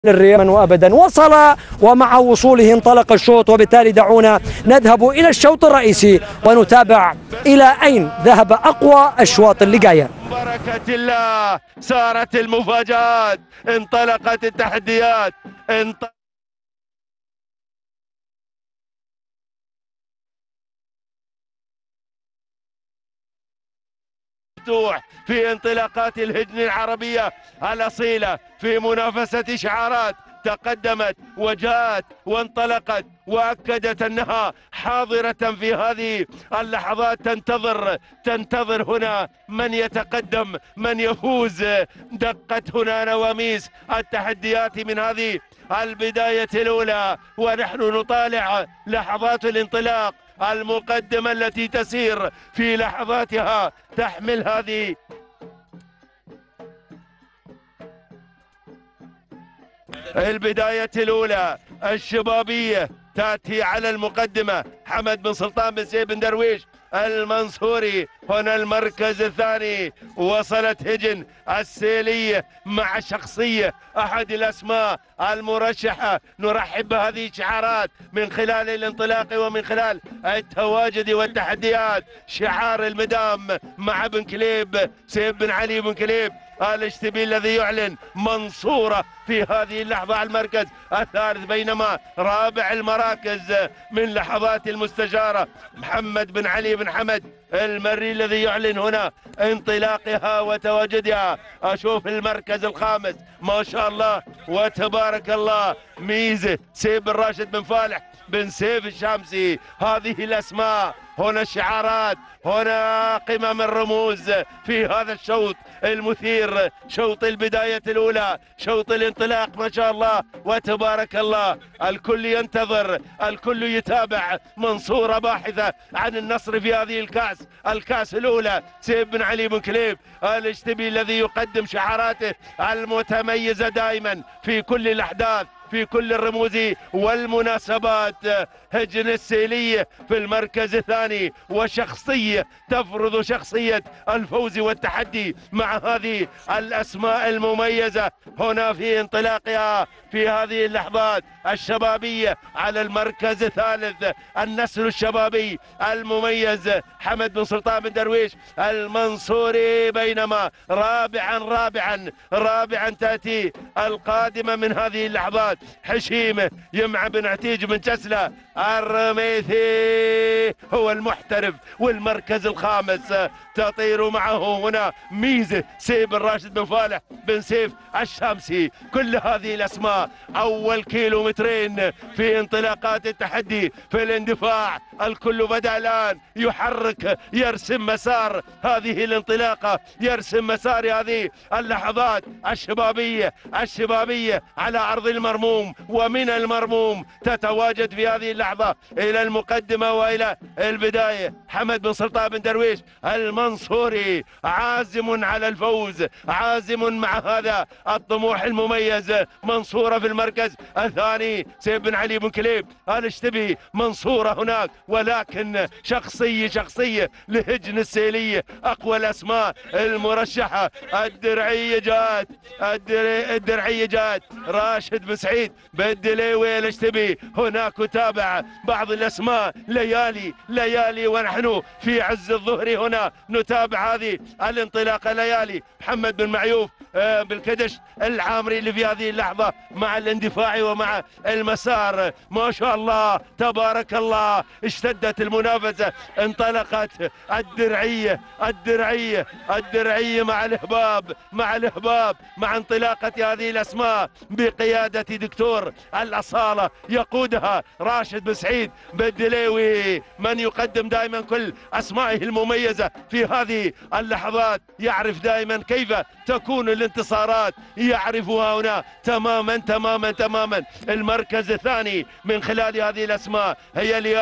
للريال وابدا وصل، ومع وصوله انطلق الشوط، وبالتالي دعونا نذهب الى الشوط الرئيسي ونتابع الى اين ذهب اقوى اشواط اللقايه. بركة الله صارت المفاجآت، انطلقت التحديات، في انطلاقات الهجن العربية الأصيلة، في منافسة شعارات تقدمت وجاءت وانطلقت وأكدت أنها حاضرة في هذه اللحظات، تنتظر هنا من يتقدم، من يفوز. دقت هنا نواميس التحديات من هذه البداية الأولى، ونحن نطالع لحظات الانطلاق، المقدمة التي تسير في لحظاتها تحمل هذه البداية الأولى الشبابية. تأتي على المقدمة حمد بن سلطان بن سيف بن درويش المنصوري. هنا المركز الثاني وصلت هجن السيلية مع شخصية أحد الأسماء المرشحة. نرحب بهذه الشعارات من خلال الانطلاق ومن خلال التواجد والتحديات. شعار المدام مع بن كليب، سيف بن علي بن كليب الاشتبي الذي يعلن منصورة في هذه اللحظة المركز الثالث، بينما رابع المراكز من لحظات المستشارة محمد بن علي بن حمد المري الذي يعلن هنا انطلاقها وتواجدها. أشوف المركز الخامس ما شاء الله وتبارك الله ميزة سيف بن راشد بن فالح بن سيف الشامسي. هذه الأسماء، هنا الشعارات، هنا قمم الرموز في هذا الشوط المثير، شوط البداية الأولى، شوط الانطلاق ما شاء الله وتبارك الله. الكل ينتظر، الكل يتابع. منصورة باحثة عن النصر في هذه الكاس الأولى. سيف بن علي بن كليب الاشتبي الذي يقدم شعاراته المتميزة دائما في كل الأحداث، في كل الرموز والمناسبات. هجن السيلية في المركز الثاني، وشخصية تفرض شخصية الفوز والتحدي مع هذه الأسماء المميزة هنا في انطلاقها في هذه اللحظات. الشبابية على المركز الثالث، النسل الشبابي المميز حمد بن سلطان بن درويش المنصوري، بينما رابعا تأتي القادمة من هذه اللحظات حشيمة يمع بن عتيج بن جسلة الرميثي هو المحترف. والمركز الخامس تطير معه هنا ميزة سيف بن راشد بن فالح بن سيف الشامسي. كل هذه الأسماء أول كيلومترين في انطلاقات التحدي في الاندفاع. الكل بدأ الآن يحرك، يرسم مسار هذه الانطلاقة، يرسم مسار هذه اللحظات. الشبابية على أرض المرموم ومن المرموم تتواجد في هذه اللحظة إلى المقدمة وإلى البداية. حمد بن سلطان بن درويش المنصوري عازم على الفوز، عازم مع هذا الطموح المميز. منصورة في المركز الثاني، سيف بن علي بن كليب الاشتبي. منصورة هناك، ولكن شخصية لهجن السيلية. أقوى الأسماء المرشحة. الدرعية جات راشد بن سعيد بالدليوي الاشتبي. هناك تابع بعض الأسماء ليالي ونحن في عز الظهر هنا نتابع هذه الانطلاقة. ليالي محمد بن معيوف بالكدش العامري اللي في هذه اللحظة مع الاندفاع ومع المسار. ما شاء الله تبارك الله اشتدت المنافسة. انطلقت الدرعية مع الإهباب مع انطلاقة هذه الأسماء بقيادة دكتور الأصالة يقودها راشد بن سعيد بالدليوي، من يقدم دائما كل أسمائه المميزة في هذه اللحظات. يعرف دائما كيف تكون الانتصارات، يعرفها هنا تماما. المركز الثاني من خلال هذه الأسماء هي ليالي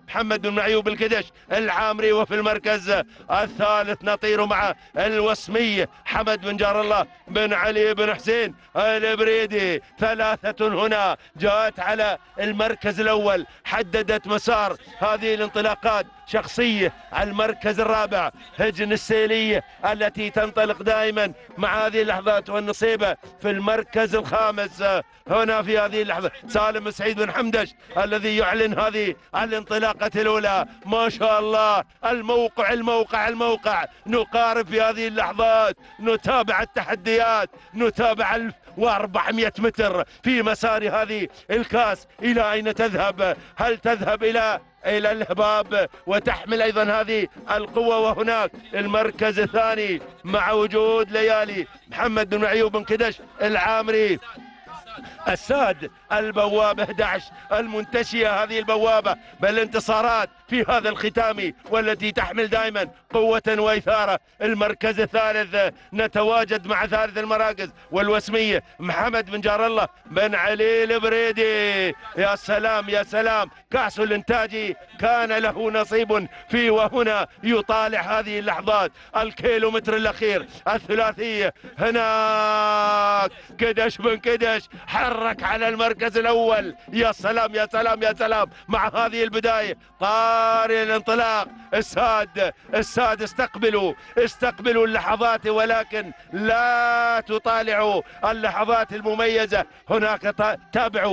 محمد بن معيوب الكدش العامري. وفي المركز الثالث نطير مع الوسمي حمد بن جار الله بن علي بن حسين البريدي. ثلاثة هنا جاءت على المركز الأول، حددت مسار هذه الانطلاقات شخصية. المركز الرابع هجن السيلية التي تنطلق دائما مع هذه اللحظات والنصيبة. في المركز الخامس هنا في هذه اللحظة سالم سعيد بن حمدش الذي يعلن هذه الانطلاقة الأولى. ما شاء الله، الموقع نقارب في هذه اللحظات، نتابع التحديات، نتابع 1400 متر في مسار هذه الكاس. إلى أين تذهب؟ هل تذهب إلى الهباب وتحمل أيضا هذه القوة؟ وهناك المركز الثاني مع وجود ليالي محمد بن معيوب بن كدش العامري. الساد البوابة 11 المنتشية هذه البوابة بالانتصارات في هذا الختام والتي تحمل دائما قوة وإثارة. المركز الثالث نتواجد مع ثالث المراكز والوسمية محمد بن جار الله بن علي البريدي. يا سلام يا سلام، كأس الانتاجي كان له نصيب فيه. وهنا يطالع هذه اللحظات الكيلومتر الأخير الثلاثية. هناك كدش بن كدش حرك على المركز الأول. يا سلام يا سلام يا سلام مع هذه البداية، طاري الانطلاق. الساد استقبلوا اللحظات، ولكن لا تطالعوا اللحظات المميزة. هناك تابعوا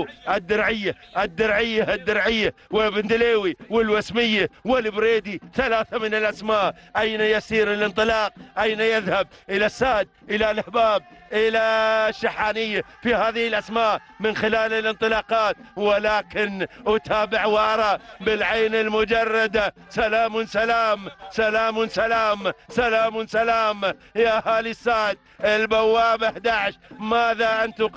الدرعية وابن دليوي والوسمية والبريدي، ثلاثة من الأسماء. أين يسير الانطلاق؟ أين يذهب؟ إلى الساد، إلى الهباب، إلى الشحانية في هذه الأسماء من خلال الانطلاقات. ولكن أتابع وأرى بالعين المجردة. سلام سلام سلام سلام سلام سلام يا أهالي الساد البوابة 11. ماذا أنتم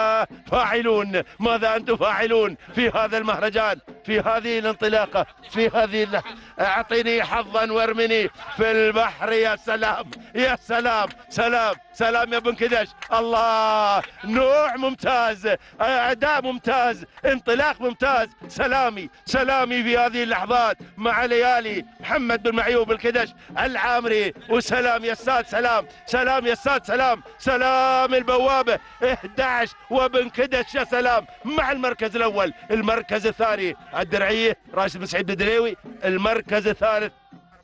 فاعلون في هذا المهرجان، في هذه الانطلاقة، في هذه أعطيني حظا وارمني في البحر. يا سلام يا سلام سلام يا بن كدش. الله، نوع ممتاز، أداء ممتاز، انطلاق ممتاز. سلامي في هذه اللحظات مع ليالي محمد بن معيوب الكدش العامري. وسلام يا الساد، سلام يا الساد، سلام البوابة 11 وبن كدش. يا سلام مع المركز الأول. المركز الثاني الدرعية راشد بن سعيد الدليوي. المركز الثالث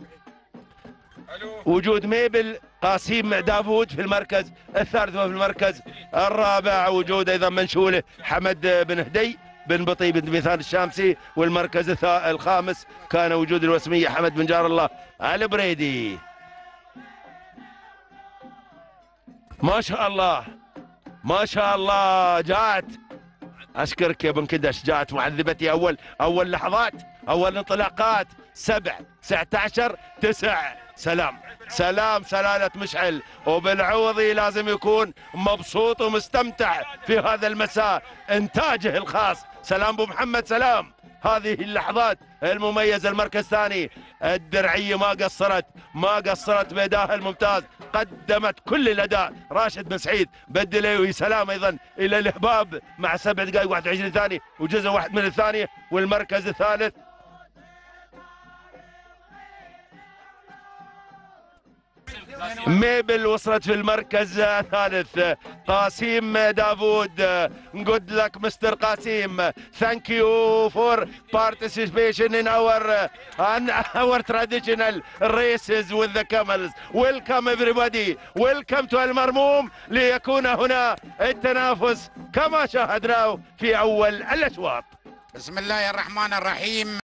وجود ميبل قاسيم داوود في المركز الثالث. وفي المركز الرابع وجود ايضا منشوله حمد بن هدي بن بطي بن ميثان الشامسي. والمركز الخامس كان وجود الوسمية حمد بن جار الله البريدي. ما شاء الله جاءت، اشكرك يا بن كدش، جاءت معذبتي اول لحظات، اول انطلاقات 7-19-9. سلام سلالة مشعل. وبالعوضي لازم يكون مبسوط ومستمتع في هذا المساء، انتاجه الخاص. سلام ابو محمد، سلام. هذه اللحظات المميزة. المركز الثاني الدرعية ما قصرت بأدائها الممتاز، قدمت كل الأداء. راشد بن سعيد بدليوي. سلام أيضا إلى الهباب مع 7 دقائق 21 ثانية وجزء واحد من الثانية. والمركز الثالث ميبل وصلت في المركز الثالث. قاسيم داوود. good luck Mr. Qasim. Thank you for participation in our traditional races with the camels. Welcome everybody. Welcome to المرموم ليكون هنا التنافس كما شاهدناه في أول الأشواط. بسم الله الرحمن الرحيم.